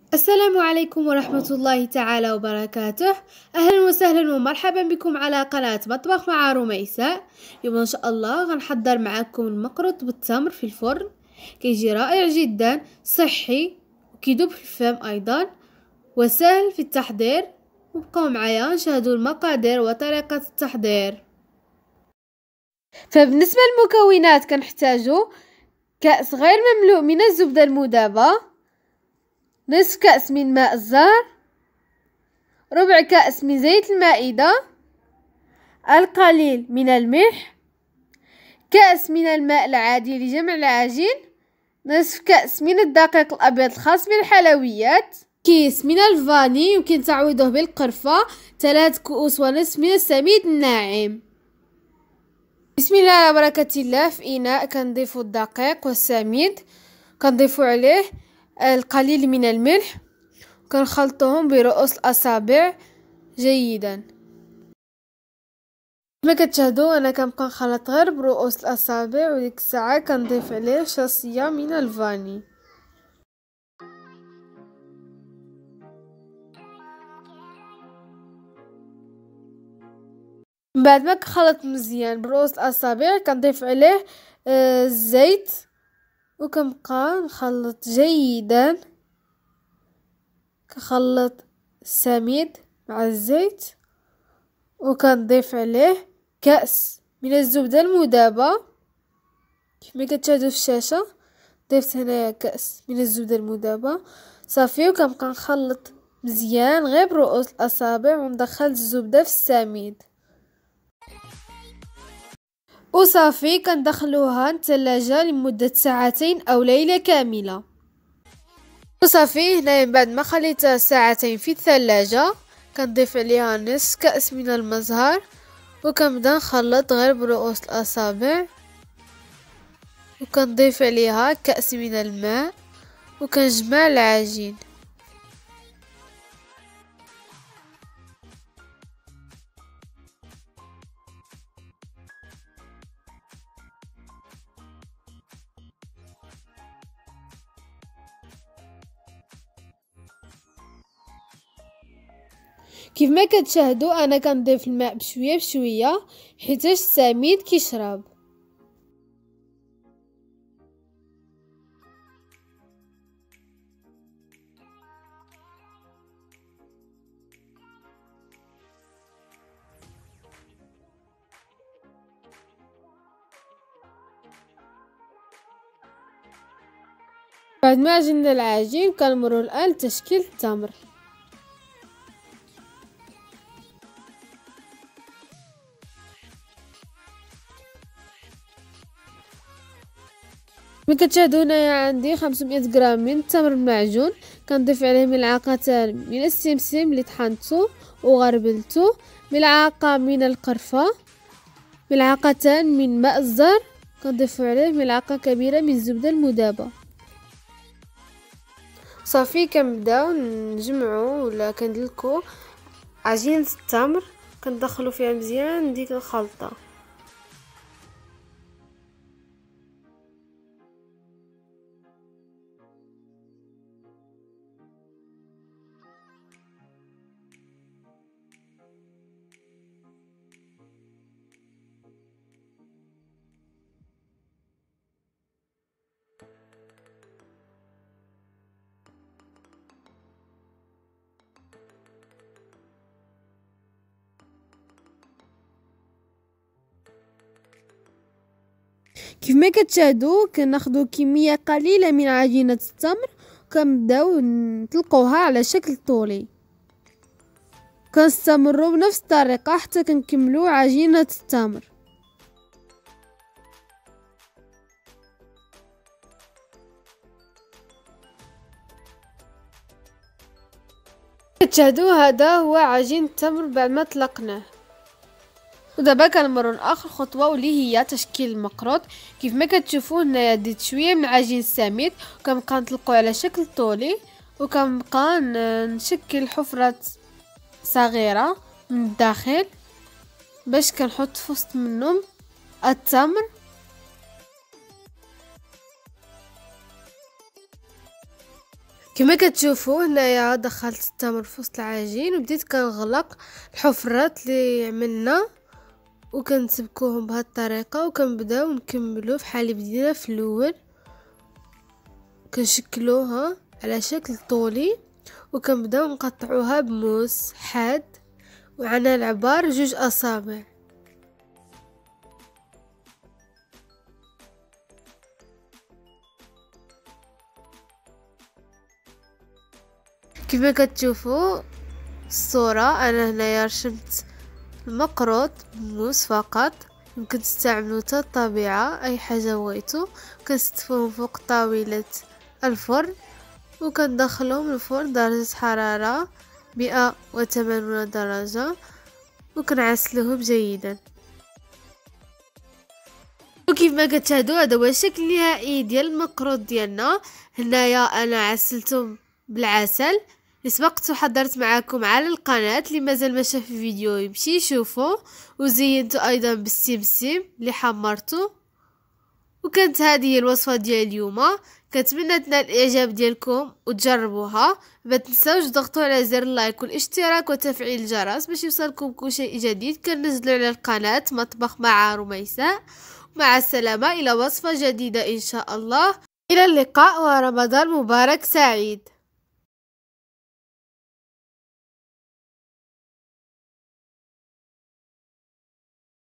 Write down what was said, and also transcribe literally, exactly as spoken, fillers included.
السلام عليكم ورحمة الله تعالى وبركاته. أهلا وسهلا ومرحبا بكم على قناة مطبخ مع رميساء. اليوم إن شاء الله غنحضر معكم المقرط بالتمر في الفرن. كيجي رائع جدا، صحي وكيدوب في الفم أيضا وسهل في التحضير. وبقوا معايا نشاهدوا المقادير وطريقة التحضير. فبالنسبة للمكونات كنحتاجو كأس غير مملوء من الزبدة المذابة، نصف كأس من ماء الزهر، ربع كأس من زيت المائدة، القليل من الملح، كأس من الماء العادي لجمع العجين، نصف كأس من الدقيق الأبيض الخاص بالحلويات، كيس من الفاني يمكن تعويضه بالقرفة، ثلاث كؤوس ونصف من السميد الناعم. بسم الله على بركة الله. في إناء كنضيف الدقيق والسميد، كنضيف عليه القليل من الملح، كنخلطهم برؤوس الأصابع جيدا. كما كتشاهدوا انا كنبقى نخلط غير برؤوس الاصابع، وديك الساعه كنضيف عليه شاصيه من الفاني. من بعد ما كنخلط مزيان برؤوس الاصابع كنضيف عليه آه الزيت، وكنبقى نخلط جيدا، كنخلط السميد مع الزيت، وكنضيف عليه كأس من الزبدة المذابة. كما كتشاهدوا في الشاشة ضفت هنايا كأس من الزبدة المذابة صافي، وكنبقى نخلط مزيان غير برؤوس الاصابع وندخل الزبدة في السميد وصافي. كندخلوها الثلاجة لمدة ساعتين او ليلة كاملة. وصافي هنا من بعد ما خليتها ساعتين في الثلاجة كنضيف عليها نصف كأس من المزهر، وكنبدا نخلط غير برؤوس الاصابع، وكنضيف عليها كأس من الماء، وكنجمع العجين. كيف ما كتشاهدوا انا كنضيف الماء بشويه بشويه حيتاش السميد كيشرب. بعد ما عجننا العجين كنمروا الان لتشكيل التمر. كما كتشاهدوا هنايا عندي خمسمائة غرام من التمر المعجون، كنضيف عليه ملعقتان من السمسم اللي طحنته وغربلته، ملعقه من القرفه، ملعقتان من ماء الزهر، كنضيف عليه ملعقه كبيره من الزبده المذابه. صافي كنبداو نجمعو ولا كندلكو عجينه التمر، كندخلو فيها مزيان ديك الخلطه. كيف ما كتشاهدوا كناخذوا كميه قليله من عجينه التمر، كنبداو نطلقوها على شكل طولي، كنستمروا بنفس الطريقه حتى كنكملوا عجينه التمر. كتشاهدوا هذا هو عجين التمر بعد ما طلقناه. ودابا كنمروا لاخر خطوه واللي هي تشكيل المقروط. كيف ما كتشوفوا هنايا ديت شويه من عجين السميد وكنبقى نطلقو على شكل طولي، وكنبقى نشكل حفره صغيره من الداخل باش كنحط في وسط منهم التمر. كما كتشوفوا هنايا دخلت التمر في وسط العجين وبديت كنغلق الحفرات اللي عملنا وكنسبكوهم بهذه الطريقه وكنبداو نكملوا بحال اللي بدينا في الاول. كنشكلوها على شكل طولي وكنبداو نقطعوها بموس حاد وعلى العبار جوج اصابع. كما كتشوفوا الصورة انا هنايا رشمت المقروط بالموس فقط. يمكن تستعملوا حتى الطبيعة اي حاجة بغيتو. كنستفوهم فوق طاولة الفرن وكندخلهم الفرن درجة حرارة مئة وثمانون درجة وكنعسلوهم جيدا. وكيف ما كتشاهدوا هذا هو الشكل النهائي ديال المقروط ديالنا. هنايا انا عسلتهم بالعسل اللي سبقت وحضرت معكم على القناه. اللي مازال ما شاف الفيديو يمشي يشوفه. وزينته ايضا بالسمسم اللي حمرته. وكانت هذه الوصفه ديال اليوم. كنتمنى تنال الاعجاب ديالكم وتجربوها. ما تنساوش تضغطوا على زر اللايك والاشتراك وتفعيل الجرس باش يوصلكم كل شيء جديد كننزلوا على القناه مطبخ مع رميساء. مع السلامه الى وصفه جديده ان شاء الله. الى اللقاء ورمضان مبارك سعيد.